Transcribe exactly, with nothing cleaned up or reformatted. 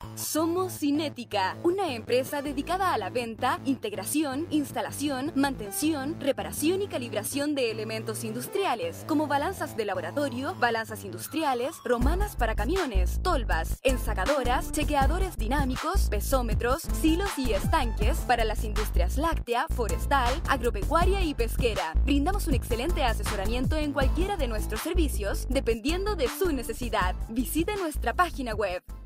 Somos Cinética, una empresa dedicada a la venta, integración, instalación, mantención, reparación y calibración de elementos industriales, como balanzas de laboratorio, balanzas industriales, romanas para camiones, tolvas, ensacadoras, chequeadores dinámicos, pesómetros, silos y estanques para las industrias láctea, forestal, agropecuaria y pesquera. Brindamos un excelente asesoramiento en cualquiera de nuestros servicios, dependiendo de su necesidad. Visite nuestra página web.